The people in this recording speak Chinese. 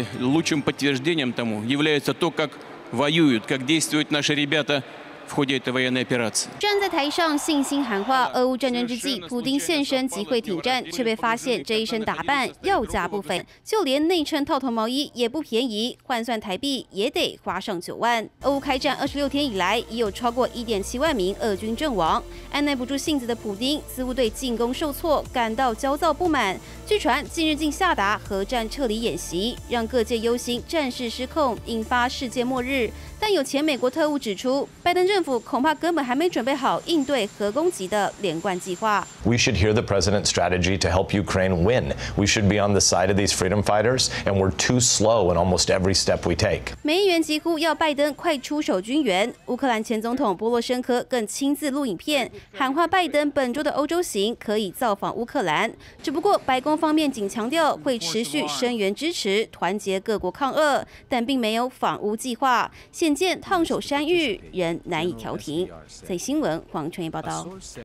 И лучшим подтверждением тому является то, как воюют, как действуют наши ребята в ходе этой военной операции. 站在台上信心喊话，俄乌战争之际，普丁现身集会挺战，却被发现这一身打扮要价不菲，就连内衬套头毛衣也不便宜，换算台币也得花上9万。俄乌开战26天以来，已有超过1.7万名俄军阵亡。按耐不住性子的普丁，似乎对进攻受挫感到焦躁不满。据传，近日竟下达核战撤离演习，让各界忧心战事失控，引发世界末日。但有前美国特务指出，拜登政府恐怕根本还没准备好应对核攻击的连贯计划。 We should hear the president's strategy to help Ukraine win. We should be on the side of these freedom fighters, and we're too slow in almost every step we take. 美议员疾呼要拜登快出手军援。乌克兰前总统波罗申科更亲自录影片，喊话拜登本周的欧洲行可以造访乌克兰。只不过白宫方面仅强调会持续声援支持，团结各国抗俄，但并没有访乌计划。现见烫手山芋，仍难以调停。在新闻黄春燕报道。